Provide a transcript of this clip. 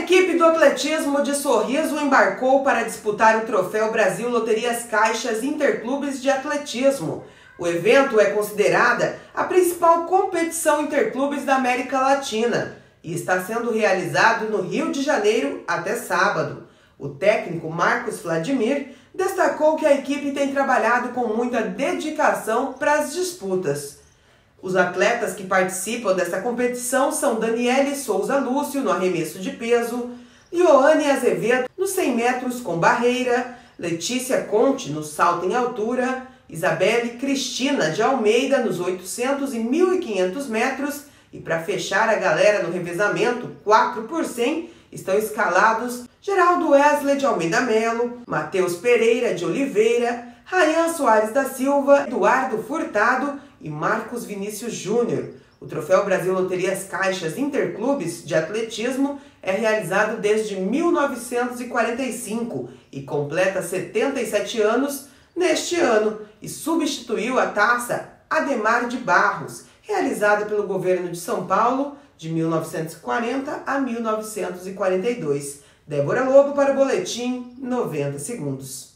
equipe do atletismo de Sorriso embarcou para disputar o Troféu Brasil Loterias Caixas Interclubes de Atletismo. O evento é considerada a principal competição interclubes da América Latina e está sendo realizado no Rio de Janeiro até sábado. O técnico Marcos Vladimir destacou que a equipe tem trabalhado com muita dedicação para as disputas. Os atletas que participam dessa competição são Daniele Souza Lúcio no arremesso de peso, Ioane Azevedo nos 100 metros com barreira, Letícia Conte no salto em altura, Isabelle Cristina de Almeida nos 800 e 1.500 metros e para fechar a galera no revezamento 4 por 100 estão escalados Geraldo Wesley de Almeida Melo, Matheus Pereira de Oliveira, Rayan Soares da Silva, Eduardo Furtado e Marcos Vinícius Júnior. O Troféu Brasil Loterias Caixas Interclubes de Atletismo é realizado desde 1945 e completa 77 anos neste ano e substituiu a taça Ademar de Barros, realizada pelo governo de São Paulo de 1940 a 1942. Débora Lobo para o Boletim 90 Segundos.